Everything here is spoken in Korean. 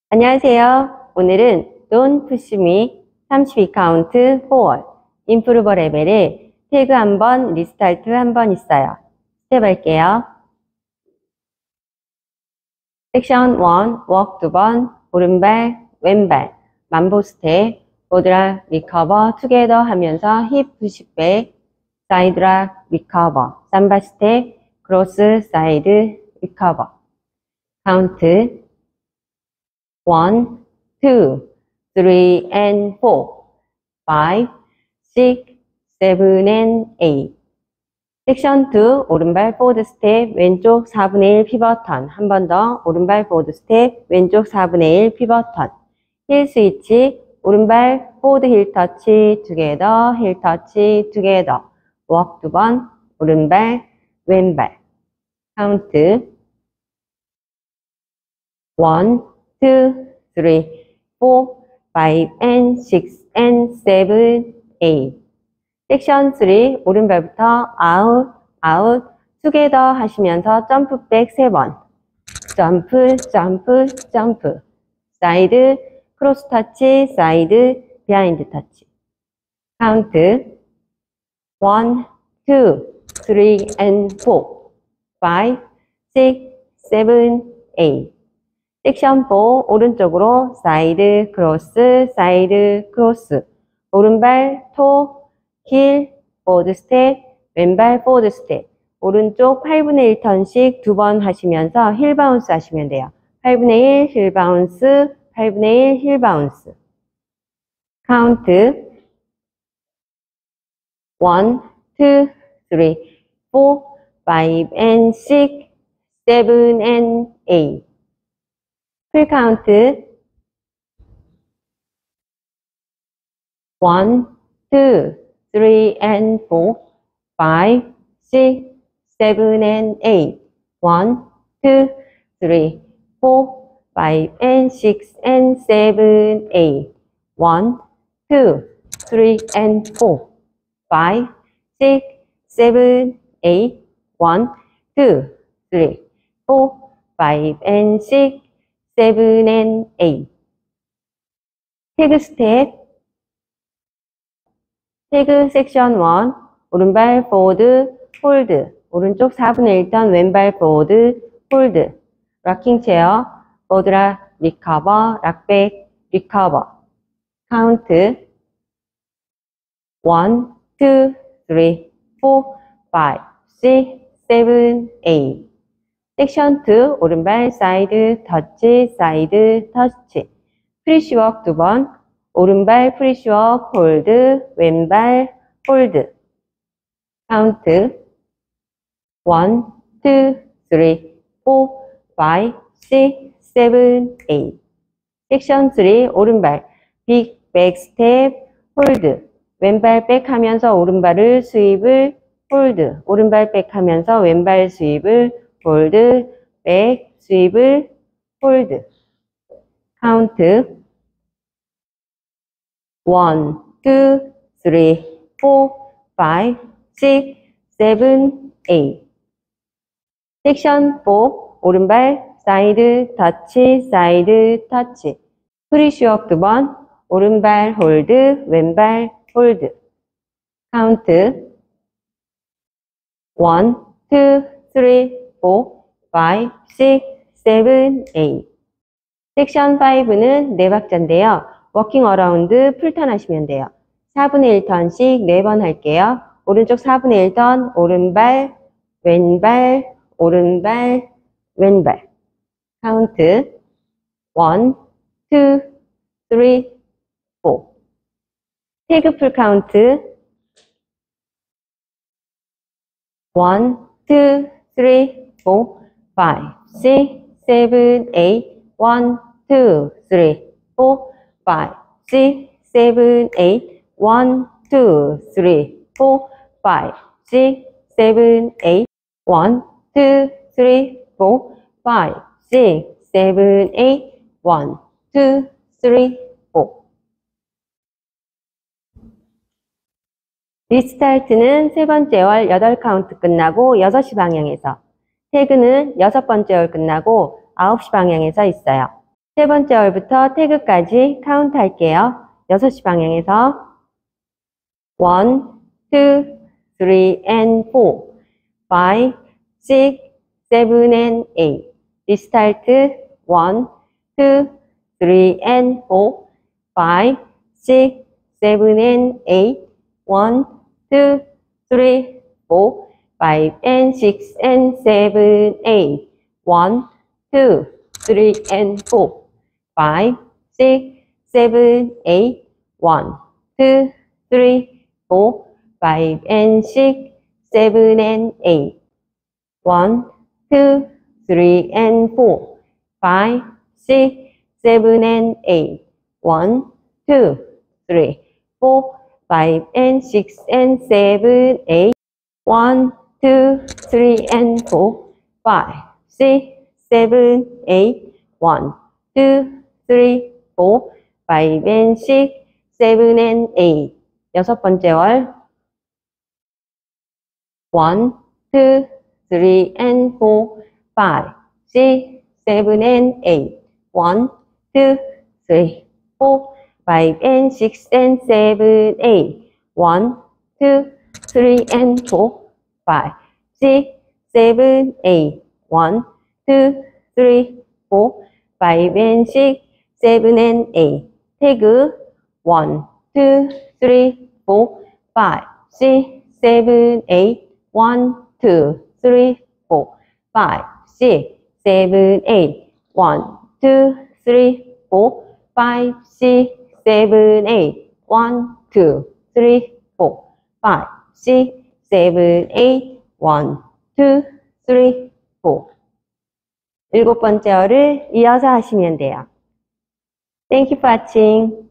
안녕하세요. 오늘은 Don't Push Me 32카운트 4 임프루버 레벨에 태그 한번, 리스타트 한번 있어요. 스텝 할게요. 섹션 1, 워크 2번, 오른발, 왼발, 만보 스텝, 보드락, 리커버, 투게더 하면서 힙 푸시백, 사이드락, 리커버, 삼바 스텝, 크로스, 사이드, 리커버. 카운트 1, 2, 3 and 4, 5, 6, 7 and 8. 섹션 2, 오른발 포워드 스텝, 왼쪽 4분의 1 피벗 턴. 한 번 더, 오른발 포워드 스텝, 왼쪽 4분의 1 피벗 턴. 힐 스위치, 오른발 포워드 힐 터치, 투게더, 힐 터치, 투게더. 워크 2번, 오른발, 왼발. 카운트 1, 2, 3, 4, 5 and 6 and 7, 8. 섹션 3, 오른발부터 아웃, 아웃, 투게더 하시면서 점프백 3번. 점프, 점프, 점프. 사이드, 크로스 터치, 사이드, 비하인드 터치. 카운트 1, 2, 3 and 4, 5, 6, 7, 8. 섹션 4, 오른쪽으로 사이드, 크로스, 사이드, 크로스. 오른발, 토, 힐, 포워드 스텝, 왼발 포워드 스텝. 오른쪽 8분의 1턴씩 2번 하시면서 힐 바운스 하시면 돼요. 8분의 1 힐 바운스, 8분의 1 힐 바운스. 카운트 1, 2, 3, 4, 5 and 6, 7 and 8. 풀 카운트 1, 2, 3 and 4, 5, 6, 7 and 8. 1, 2, 3, 4, 5 and 6 and 7, 8. 1, 2, 3 and 4, 5, 6, 7, 8. 1, 2, 3, 4, 5 and 6, 7 and 8. 태그 스텝. 태그 섹션 1, 오른발 포워드, 홀드. 오른쪽 4분의 1턴 왼발 포워드, 홀드. 락킹 체어, 보드락, 리커버, 락백, 리커버. 카운트 1, 2, 3, 4, 5, 6, 7, 8. 섹션 2, 오른발 사이드 터치, 사이드 터치. 프리시워크 2번, 오른발 프리시워크 홀드, 왼발 홀드. 카운트 1, 2, 3, 4, 5, 6, 7, 8. 섹션 3, 오른발 빅 백 스텝 홀드. 왼발 백 하면서 오른발을 스윕을 홀드. 오른발 백 하면서 왼발 스윕을 홀드, 백, 스윕을 홀드. 카운트 1, 2, 3, 4, 5, 6, 7, 8. 섹션 4, 오른발 사이드 터치, 사이드 터치. 프리시워크 2번, 오른발 홀드, 왼발 홀드. 카운트 1, 2, 3, 4, 5, 6, 7, 8. 섹션 5는 4박자인데요. 워킹 어라운드 풀턴 하시면 돼요. 4분의 1턴씩 4번 할게요. 오른쪽 4분의 1턴, 오른발, 왼발, 오른발, 왼발. 카운트 1, 2, 3, 4. 태그 풀 카운트 1, 2, 3, 4, 5, 6, 7, 8. 1, 2, 3, 4, 5, 6, 7, 8. 1, 2, 3, 4, 5, 6, 7, 8. 1, 2, 3, 4, 5, 6, 7, 8. 1, 2, 3, 4. 리스타트는 세 번째 월 8카운트 끝나고 6시 방향에서. 태그는 6번째 월 끝나고 9시 방향에서 있어요. 세 번째 월부터 태그까지 카운트 할게요. 6시 방향에서 1, 2, 3, and 4, 5, 6, 7, and 8. 리스타트 1, 2, 3, and 4, 5, 6, 7, and 8. 1, 2, 3, 4, 5, and 6, and 7, 8. 1, 2, 3, and 4, 5, 6, 7, 8. 1, 2, 3, 4, 5, and 6, 7, and 8. 1, 2, 3, and 4, 5, 6, 7, and 8. 1, 2, 3, 4, 5, and 6, and 7, 8. 1, 2, 3, and 4, 5, 6, 7, 8. 1, 2, 3, 4, 5, and 6, 7, and 8. 여섯 번째 월 1, 2, 3, and 4, 5, 6, 7, and 8. 1, 2, 3, 4, 5, and 6, and 7, 8. 1, 2, 3, and 4, 5, 6, 7, 8. 1, 2, 3, 4, 5, and 6, 7, and 8. 태그 1, 2, 3, 4, 5, 6, 7, 8. 1, 2, 3, 4, 5, 6, 7, 8. 1, 2, 3, 4, 5, 6, 7, 8. 1, 2, 3, 4, 5, 6, 7, 8. 1, 2, 3, 4. 일곱 번째 어를 이어서 하시면 돼요. Thank you for watching.